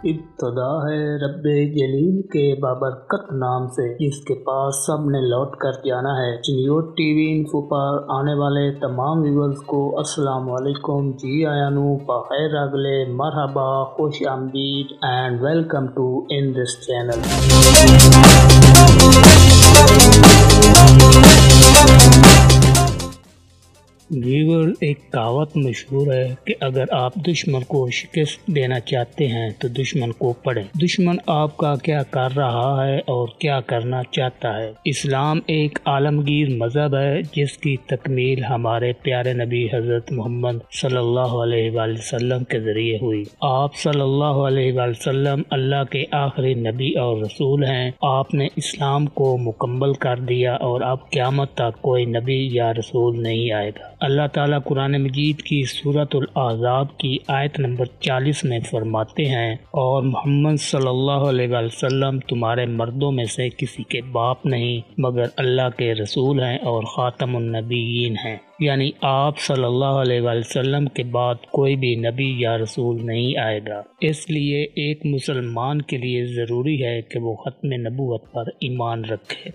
ابتدا ہے رب جلیل کے بابرکت نام سے جس کے پاس سب نے لوٹ کر جانا ہے۔ چنیوٹ ٹی وی انفو پر آنے والے تمام ویورز کو السلام علیکم، جی آیانو بخیر اگلے مرحبا، خوش آمدید and welcome to in this channel. Viewer, ایک کہاوت مشہور ہے کہ اگر آپ دشمن کو شکست دینا چاہتے ہیں تو دشمن کو پڑھیں۔ دشمن آپ کا کیا کر رہا ہے اور کیا کرنا چاہتا ہے۔ اسلام ایک عالمگیر مذہب ہے جس کی تکمیل ہمارے پیارے نبی حضرت محمد صلی اللہ علیہ وآلہ وسلم کے ذریعے ہوئی۔ آپ صلی اللہ علیہ وآلہ وسلم اللہ کے آخری نبی اور رسول ہیں۔ آپ نے اسلام کو مکمل کر دیا اور اب قیامت تک کوئی نبی یا رسول نہیں آئے گا۔ اللہ تعالیٰ قرآن مجید کی سورۃ الاحزاب کی آیت نمبر 40 میں فرماتے ہیں، اور محمد صلی اللہ علیہ وآلہ وسلم تمہارے مردوں میں سے کسی کے باپ نہیں مگر اللہ کے رسول ہیں اور خاتم النبیین ہیں، یعنی آپ صلی اللہ علیہ وآلہ وسلم کے بعد کوئی بھی نبی یا رسول نہیں آئے گا۔ اس لیے ایک مسلمان کے لیے ضروری ہے کہ وہ ختم نبوت پر ایمان رکھے۔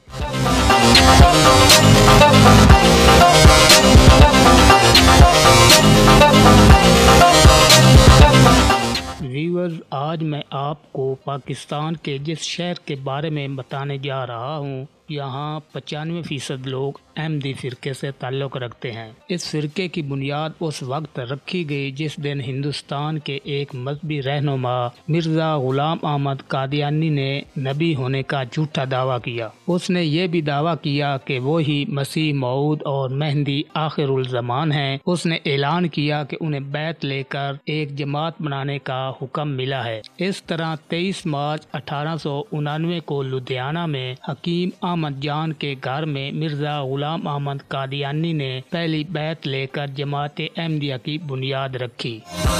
ویورز، آج میں آپ کو پاکستان کے جس شہر کے بارے میں بتانے جا رہا ہوں، یہاں 95% لوگ احمدی فرقے سے تعلق رکھتے ہیں۔ اس فرقے کی بنیاد اس وقت رکھی گئی جس دن ہندوستان کے ایک مذہبی رہنما مرزا غلام احمد قادیانی نے نبی ہونے کا جھوٹا دعویٰ کیا۔ اس نے یہ بھی دعویٰ کیا کہ وہی مسیح موعود اور مہدی آخر الزمان ہیں۔ اس نے اعلان کیا کہ انہیں بیعت لے کر ایک جماعت بنانے کا حکم ملا ہے۔ اس طرح 23 مارچ 1899 کو لدھیانہ میں حکیم احمد جان کے گھر میں مرزا غلام احمد قادیانی نے پہلی بیعت لے کر جماعت احمدیہ کی بنیاد رکھی۔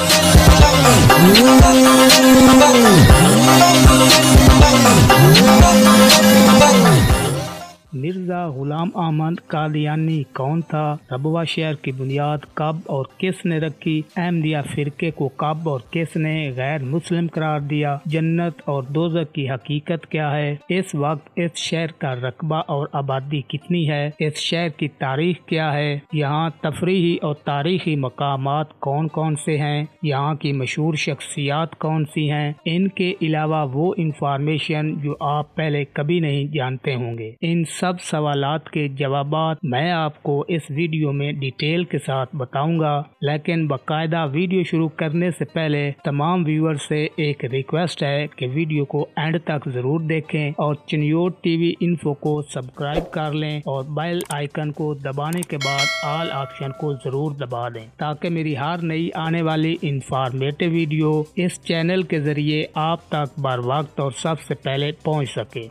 مرزا غلام احمد قادیانی کون تھا؟ ربوہ شہر کی بنیاد کب اور کس نے رکھی؟ احمدیہ فرقے کو کب اور کس نے غیر مسلم قرار دیا؟ جنت اور دوزخ کی حقیقت کیا ہے؟ اس وقت اس شہر کا رقبہ اور آبادی کتنی ہے؟ اس شہر کی تاریخ کیا ہے؟ یہاں تفریحی اور تاریخی مقامات کون کون سے ہیں؟ یہاں کی مشہور شخصیات کون سی ہیں؟ ان کے علاوہ وہ انفارمیشن جو آپ پہلے کبھی نہیں جانتے ہوں گے۔ ان سب سوالات کے جوابات میں آپ کو اس ویڈیو میں ڈیٹیل کے ساتھ بتاؤں گا، لیکن باقاعدہ ویڈیو شروع کرنے سے پہلے تمام ویور سے ایک ریکویسٹ ہے کہ ویڈیو کو اینڈ تک ضرور دیکھیں اور چنیوٹ ٹی وی انفو کو سبسکرائب کر لیں اور بیل آئیکن کو دبانے کے بعد آل آپشن کو ضرور دبا دیں تاکہ میری ہر نئی آنے والی انفارمیٹو ویڈیو اس چینل کے ذریعے آپ تک بر وقت اور سب سے پہلے پہنچ سکے۔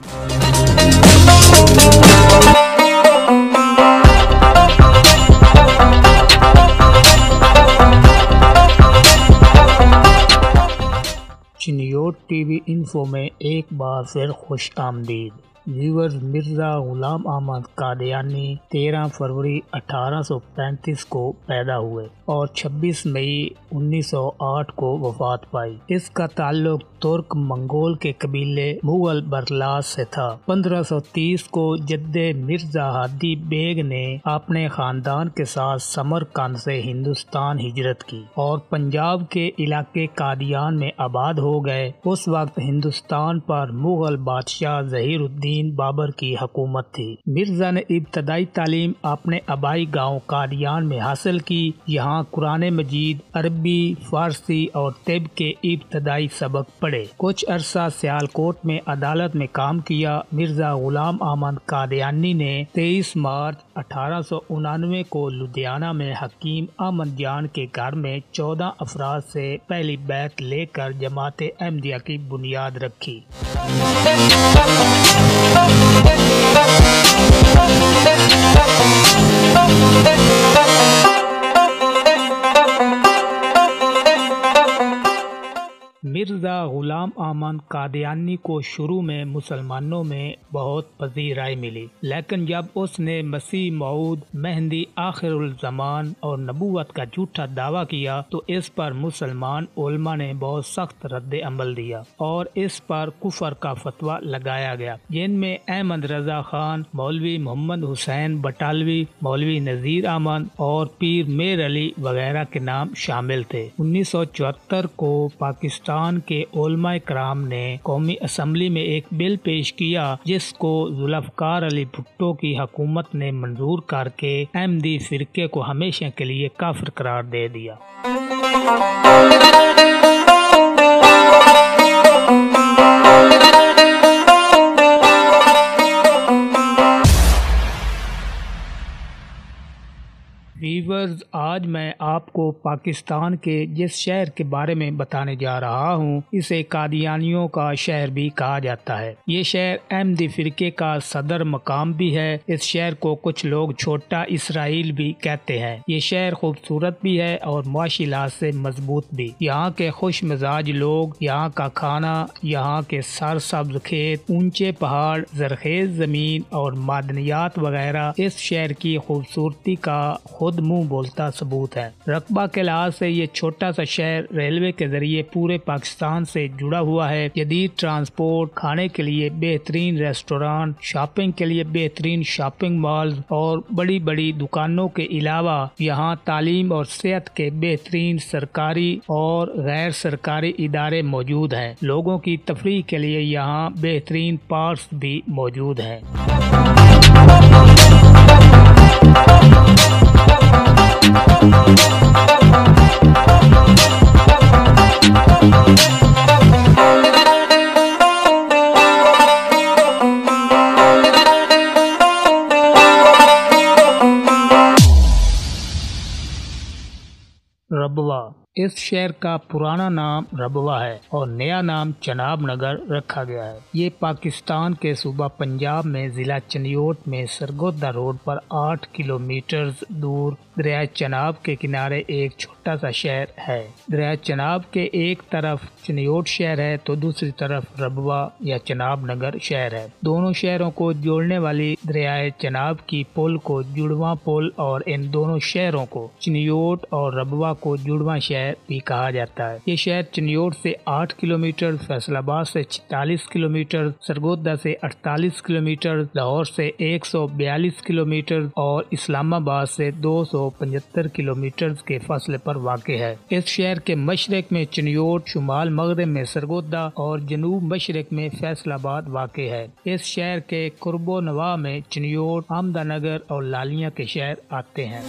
چنیوٹ ٹی وی انفو میں ایک بار پھر خوش آمدید۔ ویورز، مرزا غلام احمد قادیانی 13 فروری 1835 کو پیدا ہوئے اور 26 مئی 1908 کو وفات پائی۔ اس کا تعلق ترک منگول کے قبیلے مغل برلاس سے تھا۔ 1530 کو جد مرزا ہادی بیگ نے اپنے خاندان کے ساتھ سمرقند سے ہندوستان ہجرت کی اور پنجاب کے علاقے قادیان میں آباد ہو گئے۔ اس وقت ہندوستان پر مغل بادشاہ ظہیر الدین بابر کی حکومت تھی۔ مرزا نے ابتدائی تعلیم اپنے آبائی گاؤں قادیان میں حاصل کی۔ یہاں قرآن مجید، عربی، فارسی اور طب کے ابتدائی سبق پڑھے۔ کچھ عرصہ سیالکوٹ میں عدالت میں کام کیا۔ مرزا غلام احمد قادیانی نے 23 مارچ 1899 کو لدھیانہ میں حکیم احمد جان کے گھر میں 14 افراد سے پہلی بیعت لے کر جماعت احمدیہ کی بنیاد رکھی۔ مرزا غلام احمد قادیانی کو شروع میں مسلمانوں میں بہت پذیرائی ملی، لیکن جب اس نے مسیح موعود، مہدی آخر الزمان اور نبوت کا جھوٹا دعویٰ کیا تو اس پر مسلمان علماء نے بہت سخت رد عمل دیا اور اس پر کفر کا فتویٰ لگایا گیا، جن میں احمد رضا خان، مولوی محمد حسین بٹالوی، مولوی نذیر احمد اور پیر میر علی وغیرہ کے نام شامل تھے۔ 1974 کو پاکستان کے علماء کرام نے قومی اسمبلی میں ایک بل پیش کیا جس کو ذوالفقار علی بھٹو کی حکومت نے منظور کر کے احمدی فرقے کو ہمیشہ کے لیے کافر قرار دے دیا۔ ویورز، آج میں آپ کو پاکستان کے جس شہر کے بارے میں بتانے جا رہا ہوں اسے قادیانیوں کا شہر بھی کہا جاتا ہے۔ یہ شہر احمدی فرقے کا صدر مقام بھی ہے۔ اس شہر کو کچھ لوگ چھوٹا اسرائیل بھی کہتے ہیں۔ یہ شہر خوبصورت بھی ہے اور معاشی لحاظ سے مضبوط بھی۔ یہاں کے خوش مزاج لوگ، یہاں کا کھانا، یہاں کے سرسبز کھیت، اونچے پہاڑ، زرخیز زمین اور معدنیات وغیرہ اس شہر کی خوبصورتی کا خود منہ بولتا ثبوت ہے۔ رقبہ کے لحاظ سے یہ چھوٹا سا شہر ریلوے کے ذریعے پورے پاکستان سے جڑا ہوا ہے۔ جدید ٹرانسپورٹ، کھانے کے لیے بہترین ریسٹوران، شاپنگ کے لیے بہترین شاپنگ مالز اور بڑی بڑی دکانوں کے علاوہ یہاں تعلیم اور صحت کے بہترین سرکاری اور غیر سرکاری ادارے موجود ہیں۔ لوگوں کی تفریح کے لیے یہاں بہترین پارکس بھی موجود ہیں۔ ربوہ، اس شہر کا پرانا نام ربوہ ہے اور نیا نام چناب نگر رکھا گیا ہے۔ یہ پاکستان کے صوبہ پنجاب میں ضلع چنیوٹ میں سرگودا روڈ پر 8 کلومیٹر دور دریائے چناب کے کنارے ایک چھوٹا سا شہر ہے۔ دریائے چناب کے ایک طرف چنیوٹ شہر ہے تو دوسری طرف ربوہ یا چناب نگر شہر ہے۔ دونوں شہروں کو جوڑنے والی دریائے چناب کی پل کو جڑواں پل اور ان دونوں شہروں کو چنیوٹ اور ربوہ کو جڑواں شہر بھی کہا جاتا ہے۔ یہ شہر چنیوٹ سے 8 کلومیٹر، فیصل آباد سے 46 کلومیٹر، سرگودا سے 48 کلومیٹر، لاہور سے 142 کلومیٹر اور اسلام آباد سے 275 کلومیٹر کے فاصلے پر واقع ہے۔ اس شہر کے مشرق میں چنیوٹ، شمال مغرب میں سرگودا اور جنوب مشرق میں فیصل آباد واقع ہے۔ اس شہر کے قرب و نواح میں چنیوٹ، آمدہ نگر اور لالیاں کے شہر آتے ہیں۔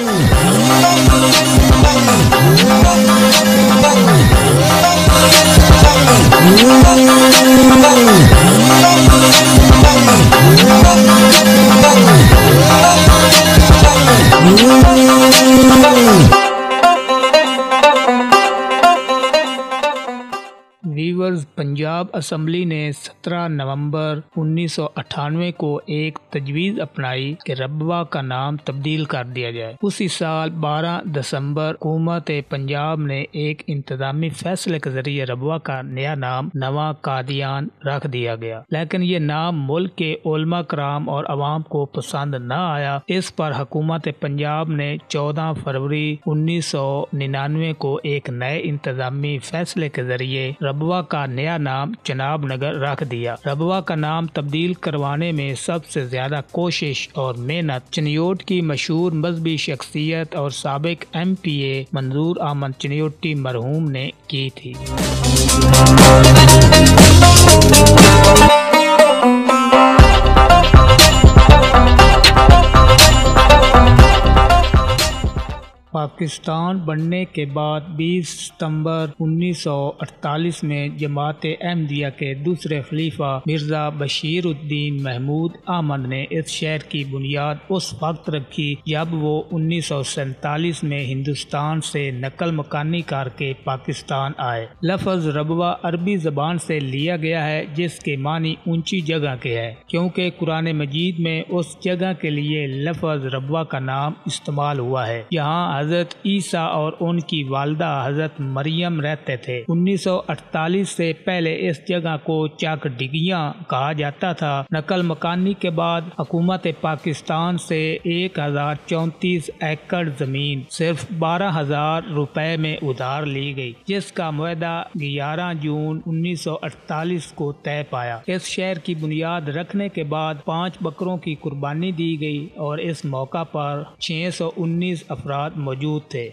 ویورز، پنجاب اسمبلی نے 17 نومبر 1998 کو ایک تجویز اپنائی کہ ربوہ کا نام تبدیل کر دیا جائے۔ اسی سال 12 دسمبر حکومت پنجاب نے ایک انتظامی فیصلے کے ذریعے ربوہ کا نیا نام نواں قادیان رکھ دیا گیا، لیکن یہ نام ملک کے علماء کرام اور عوام کو پسند نہ آیا۔ اس پر حکومت پنجاب نے 14 فروری 1999 کو ایک نئے انتظامی فیصلے کے ذریعے ربوہ کا نیا نام چناب نگر رکھ دیا۔ ربوہ کا نام تبدیل کروانے میں سب سے زیادہ کوشش اور محنت چنیوٹ کی مشہور مذہبی شخصیت اور سابق MPA منظور احمد چنیوٹی مرحوم نے کی تھی۔ پاکستان بننے کے بعد 20 ستمبر 1948 میں جماعت احمدیہ کے دوسرے خلیفہ مرزا بشیر الدین محمود احمد نے اس شہر کی بنیاد اس وقت رکھی جب وہ 1947 میں ہندوستان سے نقل مکانی کر کے پاکستان آئے۔ لفظ ربوہ عربی زبان سے لیا گیا ہے جس کے معنی اونچی جگہ کے ہے، کیونکہ قرآن مجید میں اس جگہ کے لیے لفظ ربوہ کا نام استعمال ہوا ہے۔ یہاں حضرت عیسیٰ اور ان کی والدہ حضرت مریم رہتے تھے۔ 1948 سے پہلے اس جگہ کو چاک ڈگیاں کہا جاتا تھا۔ نقل مکانی کے بعد حکومت پاکستان سے 1034 ایکڑ زمین صرف 12,000 روپے میں ادھار لی گئی، جس کا معاہدہ 11 جون 1948 کو طے پایا۔ اس شہر کی بنیاد رکھنے کے بعد 5 بکروں کی قربانی دی گئی اور اس موقع پر 619 افراد موجود تھے۔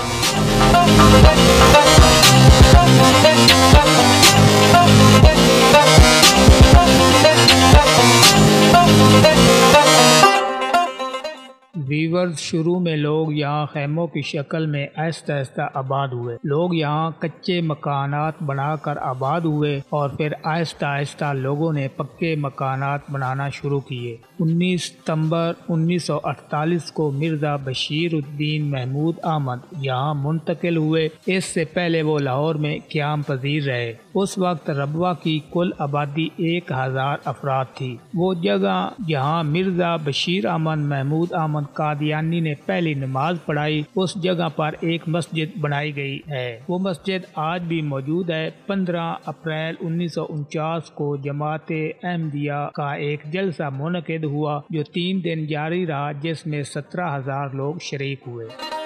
ویورز، شروع میں لوگ یہاں خیموں کی شکل میں آہستہ آہستہ آباد ہوئے۔ لوگ یہاں کچے مکانات بنا کر آباد ہوئے اور پھر آہستہ آہستہ لوگوں نے پکے مکانات بنانا شروع کیے۔ 19 ستمبر 1948 کو مرزا بشیر الدین محمود احمد یہاں منتقل ہوئے۔ اس سے پہلے وہ لاہور میں قیام پذیر رہے۔ اس وقت ربوہ کی کل آبادی 1000 افراد تھی۔ وہ جگہ جہاں مرزا بشیر احمد محمود احمد قادیانی نے پہلی نماز پڑھائی، اس جگہ پر ایک مسجد بنائی گئی ہے۔ وہ مسجد آج بھی موجود ہے۔ 15 اپریل 1949 کو جماعت احمدیہ کا ایک جلسہ منعقد ہوا جو 3 دن جاری رہا، جس میں 17,000 لوگ شریک ہوئے۔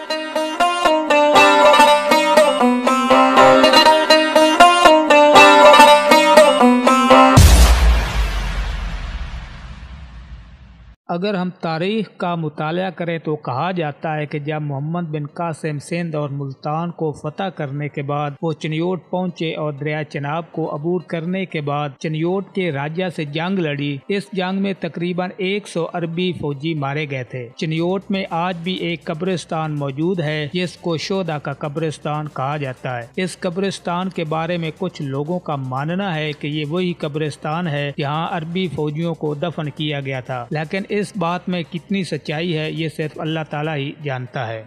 اگر ہم تاریخ کا مطالعہ کریں تو کہا جاتا ہے کہ جب محمد بن قاسم سندھ اور ملتان کو فتح کرنے کے بعد وہ چنیوٹ پہنچے اور دریا چناب کو عبور کرنے کے بعد چنیوٹ کے راجہ سے جنگ لڑی۔ اس جنگ میں تقریباً 100 عربی فوجی مارے گئے تھے۔ چنیوٹ میں آج بھی ایک قبرستان موجود ہے جس کو شہداء کا قبرستان کہا جاتا ہے۔ اس قبرستان کے بارے میں کچھ لوگوں کا ماننا ہے کہ یہ وہی قبرستان ہے جہاں عربی فوجیوں کو دفن کیا گیا تھا، لیکن اس بات میں کتنی سچائی ہے یہ صرف اللہ تعالیٰ ہی جانتا ہے۔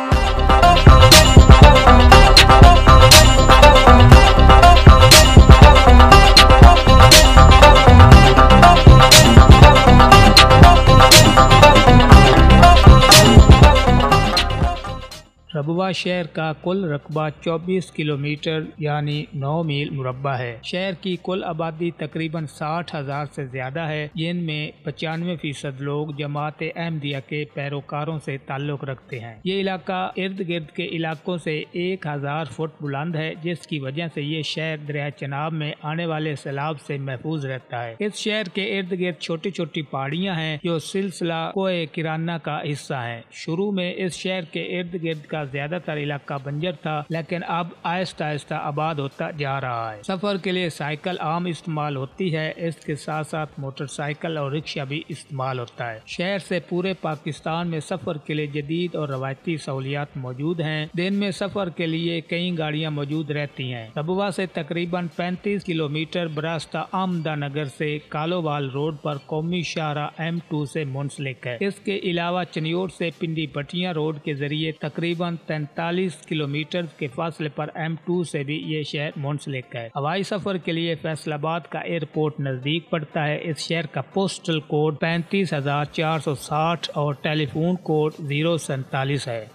ربوہ شہر کا کل رقبہ 24 کلومیٹر یعنی 9 میل مربع ہے۔ شہر کی کل آبادی تقریباً 60,000 سے زیادہ ہے، جن میں 95% لوگ جماعت احمدیہ کے پیروکاروں سے تعلق رکھتے ہیں۔ یہ علاقہ ارد گرد کے علاقوں سے 1000 فٹ بلند ہے، جس کی وجہ سے یہ شہر دریا چناب میں آنے والے سیلاب سے محفوظ رہتا ہے۔ اس شہر کے ارد گرد چھوٹی چھوٹی پہاڑیاں ہیں جو سلسلہ کوہ کرانہ کا حصہ ہیں۔ شروع میں اس شہر کے ارد گرد کا زیادہ تر علاقہ بنجر تھا، لیکن اب آہستہ آہستہ آباد ہوتا جا رہا ہے۔ سفر کے لیے سائیکل عام استعمال ہوتی ہے، اس کے ساتھ ساتھ موٹر سائیکل اور رکشہ بھی استعمال ہوتا ہے۔ شہر سے پورے پاکستان میں سفر کے لیے جدید اور روایتی سہولیات موجود ہیں۔ دن میں سفر کے لیے کئی گاڑیاں موجود رہتی ہیں۔ ربوہ سے تقریباً 35 کلومیٹر براستہ احمدہ نگر سے کالووال روڈ پر قومی شاہراہ M2 سے منسلک ہے۔ اس کے علاوہ چنیوٹ سے پنڈی پٹیاں روڈ کے ذریعے تقریباً 43 کلومیٹر کے فاصلے پر M2 سے بھی یہ شہر منسلک ہے۔ ہوائی سفر کے لیے فیصل آباد کا ایئرپورٹ نزدیک پڑتا ہے۔ اس شہر کا پوسٹل کوڈ 35,460 اور ٹیلی فون کوڈ 047 ہے۔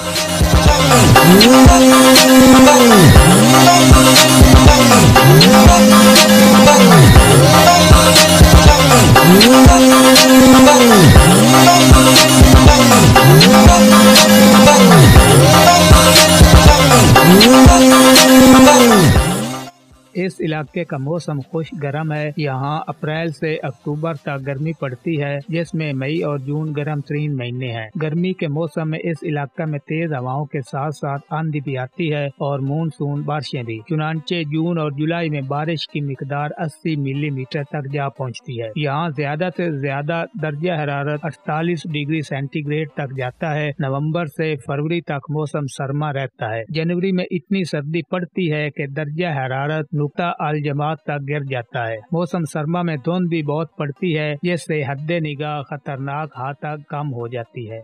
اس علاقے کا موسم خشک گرم ہے۔ یہاں اپریل سے اکتوبر تک گرمی پڑتی ہے، جس میں مئی اور جون گرم ترین مہینے ہیں۔ گرمی کے موسم میں اس علاقے میں تیز ہواؤں کے ساتھ ساتھ آندھی بھی آتی ہے اور مونسون بارشیں بھی۔ چنانچہ جون اور جولائی میں بارش کی مقدار 80 ملی میٹر تک جا پہنچتی ہے۔ یہاں زیادہ سے زیادہ درجہ حرارت 48 ڈگری سینٹی گریڈ تک جاتا ہے۔ نومبر سے فروری تک موسم سرما رہتا ہے۔ جنوری میں اتنی سردی پڑتی ہے کہ درجہ حرارت نقطہ الجماعت تک گر جاتا ہے۔ موسم سرما میں دھند بھی بہت پڑتی ہے، جس سے حد نگاہ خطرناک حد تک کم ہو جاتی ہے۔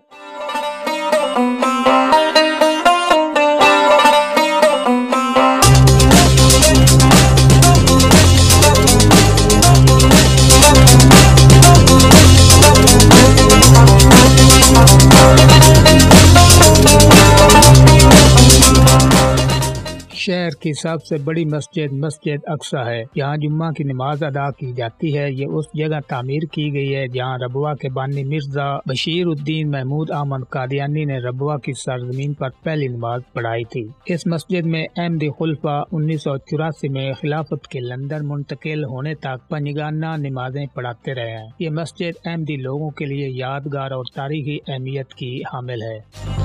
शहर की सबसे बड़ी मस्जिद मस्जिद अक्सा है। यहाँ जुम्मा की नमाज अदा की जाती है। ये उस जगह तामीर की गई है जहाँ रबवा के बानी मिर्जा बशीर उद्दीन महमूद अहमद कादियानी ने रबवा की सरजमीन पर पहली नमाज पढ़ाई थी। इस मस्जिद में अहमदी खुलफा 1984 में खिलाफत के लंदन मुंतकिल होने तक पंजगाना नमाजें पढ़ाते रहे हैं। ये मस्जिद अहमदी लोगों के लिए यादगार और तारीखी अहमियत की हामिल है।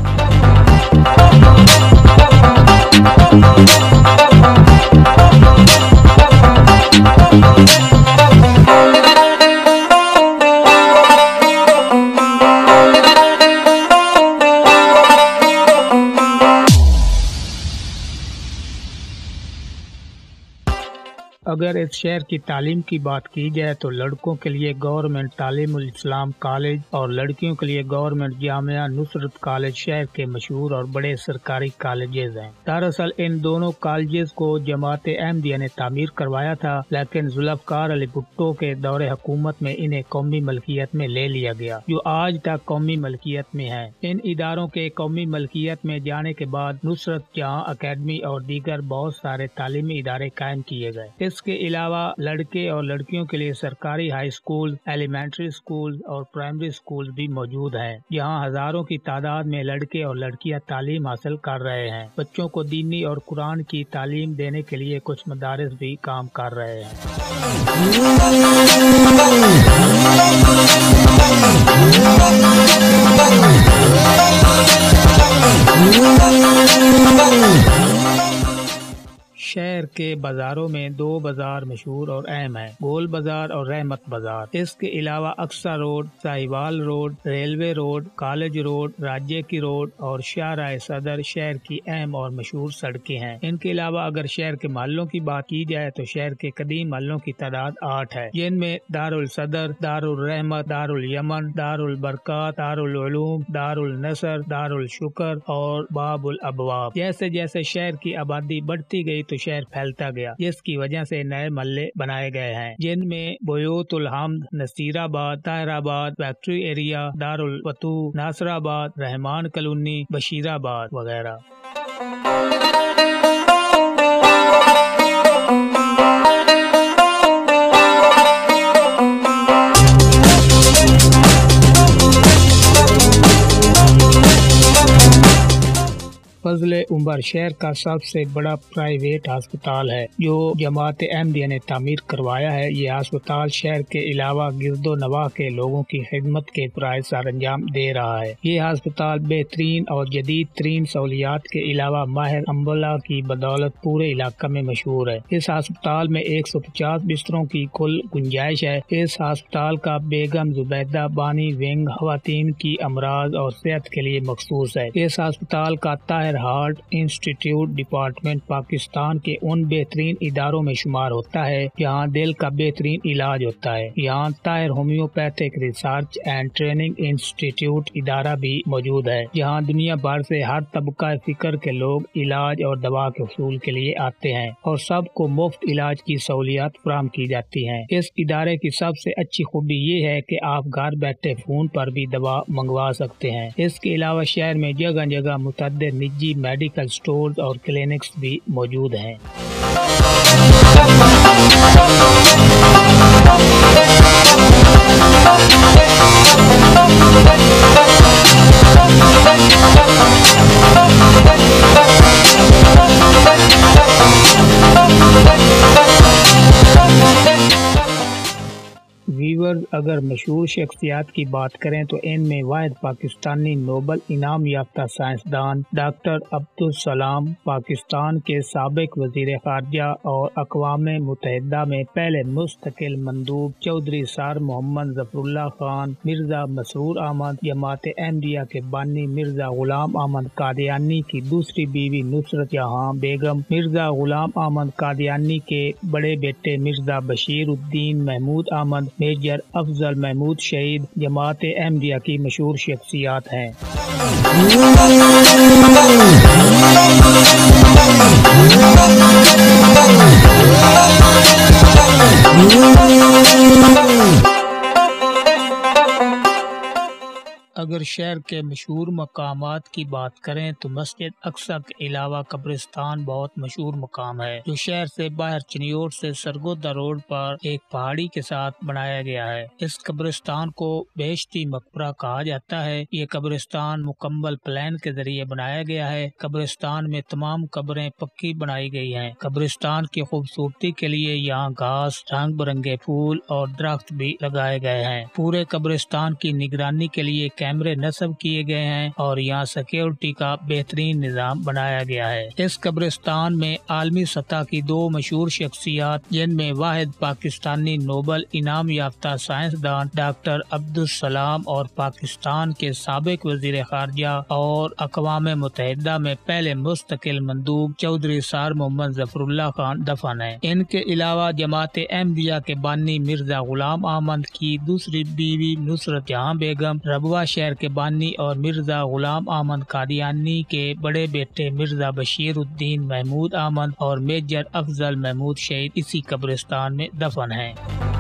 अगर इस शहर की तालीम की बात की जाए तो लड़कों के लिए गवर्नमेंट तालीमुल इस्लाम कॉलेज और लड़कियों के लिए गवर्नमेंट जामिया नुसरत कॉलेज शहर के मशहूर और बड़े सरकारी कॉलेजेस हैं। दरअसल इन दोनों कॉलेजेस को जमात अहमदिया ने तामीर करवाया था, लेकिन जुल्फकार अली भुट्टो के दौरे हुकूमत में इन्हें कौमी मलकियत में ले लिया गया, जो आज तक कौमी मलकियत में है। इन इदारों के कौमी मलकियत में जाने के बाद नुसरत जहां अकेडमी और दीगर बहुत सारे तालीमी इदारे कायम किए गए। इसके अलावा लड़के और लड़कियों के लिए सरकारी हाई स्कूल, एलिमेंट्री स्कूल और प्राइमरी स्कूल भी मौजूद हैं, जहां हजारों की तादाद में लड़के और लड़कियां तालीम हासिल कर रहे हैं। बच्चों को दीनी और कुरान की तालीम देने के लिए कुछ मदारिस भी काम कर रहे हैं। शहर के बाजारों में दो बाजार मशहूर और अहम हैं, गोल बाजार और रहमत बाजार। इसके अलावा Aqsa road, Sahiwal road, railway road, college road, राज्य की रोड और शाहराह सदर शहर की अहम और मशहूर सड़कें हैं। इनके अलावा अगर शहर के महल्लों की बात की जाए तो शहर के कदीम महल्लों की तादाद 8 है, जिनमें दारुल सदर, दारुल रहमत, दारुल यमन, दारुल बरकत, दारुल उलूम, दारुल नसर, दारुल शुक्र और बाबुल अबवाब। जैसे जैसे शहर की आबादी बढ़ती गई तो शहर फैलता गया, जिसकी वजह से नए महल्ले बनाए गए हैं, जिनमें बोयोतुल हम्द, नसीराबाद, ताहिराबाद, फैक्ट्री एरिया, दारुल वतू, नासराबाद, रहमान कॉलोनी, बशीराबाद वगैरह। फजले उमर शहर का सबसे बड़ा प्राइवेट अस्पताल है, जो जमात अहमदिया ने तामीर करवाया है। ये अस्पताल शहर के अलावा गिरदो नवाह के लोगों की खिदमत के फराइज़ सर अंजाम दे रहा है। ये अस्पताल बेहतरीन और जदीद तरीन सहूलियात के अलावा माहिर अम्बला की बदौलत पूरे इलाका में मशहूर है। इस अस्पताल में 150 बिस्तरों की कुल गुंजाइश है। इस अस्पताल का बेगम जुबैदा बानी विंग खवातीन की अमराज और सेहत के लिए मखसूस है। इस अस्पताल का Tahir heart institute department Pakistan के उन बेहतरीन इदारों में शुमार होता है जहां दिल का बेहतरीन इलाज होता है। यहाँ Tahir homeopathic research and training institute इदारा भी मौजूद है, जहां दुनिया भर से हर तबका फिक्र के लोग इलाज और दवा के हसूल के लिए आते हैं और सबको मुफ्त इलाज की सहूलियात फराहम की जाती हैं। इस इदारे की सबसे अच्छी खूबी ये है कि आप घर बैठे फोन पर भी दवा मंगवा सकते हैं। इसके अलावा शहर में जगह जगह मुतअद्दिद निजी मेडिकल स्टोर्स और क्लिनिक्स भी मौजूद हैं। व्यूअर्स, अगर मशहूर शख्सियात की बात करें तो इनमें वाहिद पाकिस्तानी नोबल इनाम याफ्ता साइंसदान डॉक्टर अब्दुल सलाम, पाकिस्तान के साबिक वजीर खारजा और अक़वाम मुत्तहिदा में पहले मुस्तकिल मंदूब चौधरी सर मोहम्मद जफरुल्लाह खान, मिर्जा मसरूर अहमद, जमात अहमदिया के बानी मिर्जा गुलाम अहमद कादियानी की दूसरी बीवी नुसरत जहां बेगम, मिर्जा गुलाम अहमद कादियानी के बड़े बेटे मिर्जा बशीर उद्दीन महमूद अहमद, मेजर अफजल महमूद शहीद जमात अहमदिया की मशहूर शख्सियात हैं। अगर شہر کے مشہور مقامات کی بات کریں تو مسجد اقصی کے علاوہ قبرستان بہت مشہور مقام ہے جو شہر سے باہر چنیوٹ سے سرگودا روڈ پر ایک پہاڑی کے ساتھ بنایا گیا ہے۔ اس قبرستان کو بہشتی مقبرہ کہا جاتا ہے۔ یہ قبرستان مکمل پلان کے ذریعے بنایا گیا ہے۔ قبرستان میں تمام قبریں پکی بنائی گئی ہیں۔ قبرستان کی خوبصورتی کے لیے یہاں گھاس، رنگ برنگے پھول اور درخت بھی لگائے گئے ہیں۔ پورے قبرستان کی نگرانی کے لیے کیمرے نصب کیے گئے ہیں اور یہاں سیکیورٹی کا بہترین نظام بنایا گیا ہے۔ اس قبرستان میں عالمی سطح کی 2 مشہور شخصیات جن میں واحد پاکستانی نوبل انعام یافتہ سائنسدان ڈاکٹر عبدالسلام اور پاکستان کے سابق وزیر خارجہ اور اقوام متحدہ میں پہلے مستقل مندوب چودھری سار محمد ظفر اللہ خان دفن ہیں۔ ان کے علاوہ جماعت احمدیہ کے بانی مرزا غلام احمد کی دوسری بیوی نصرت جہاں بیگم، ربوہ شہر کے بانی اور مرزا غلام احمد قادیانی کے بڑے بیٹے مرزا بشیر الدین محمود احمد اور میجر افضل محمود شہید اسی قبرستان میں دفن ہیں۔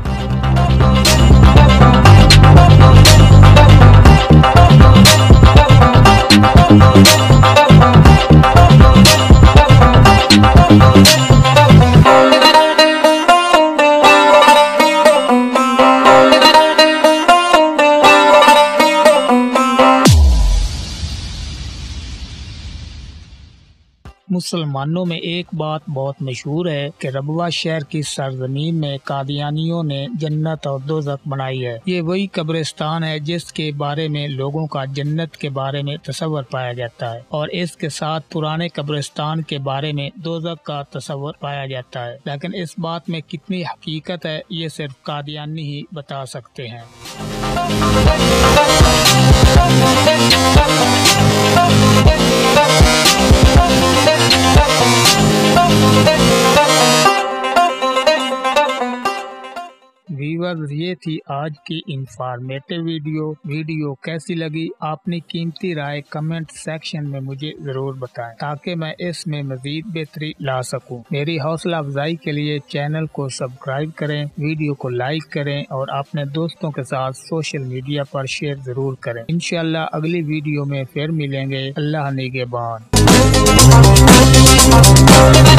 مسلمانوں میں ایک بات بہت مشہور ہے کہ ربوہ شہر کی سرزمین میں قادیانیوں نے جنت اور دوزخ بنائی ہے۔ یہ وہی قبرستان ہے جس کے بارے میں لوگوں کا جنت کے بارے میں تصور پایا جاتا ہے اور اس کے ساتھ پرانے قبرستان کے بارے میں دوزخ کا تصور پایا جاتا ہے، لیکن اس بات میں کتنی حقیقت ہے یہ صرف قادیانی ہی بتا سکتے ہیں۔ ویورز، یہ تھی آج کی انفارمیٹو ویڈیو کیسی لگی؟ اپنی قیمتی رائے کمنٹ سیکشن میں مجھے ضرور بتائیں تاکہ میں اس میں مزید بہتری لا سکوں۔ میری حوصلہ افزائی کے لیے چینل کو سبسکرائب کریں، ویڈیو کو لائک کریں اور اپنے دوستوں کے ساتھ سوشل میڈیا پر شیئر ضرور کریں۔ انشاءاللہ اگلی ویڈیو میں پھر ملیں گے۔ اللہ نگہبان۔